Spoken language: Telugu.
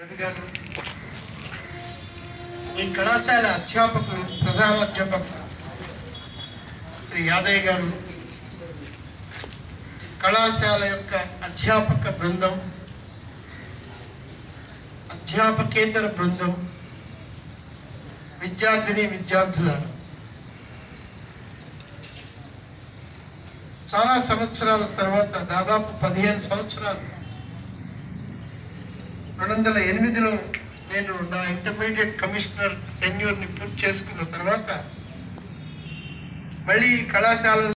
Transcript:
రవి గారు, ఈ కళాశాల అధ్యాపకులు, ప్రధానాధ్యాపకులు శ్రీ యాదయ్య గారు, కళాశాల యొక్క అధ్యాపక బృందం, అధ్యాపకేతర బృందం, విద్యార్థిని విద్యార్థులను చాలా సంవత్సరాల తర్వాత, దాదాపు 15 సంవత్సరాలు, 2008లో నేను నా ఇంటర్మీడియట్ కమిషనర్ టెన్యూర్ని పూర్తి చేసుకున్న తర్వాత మళ్ళీ కళాశాల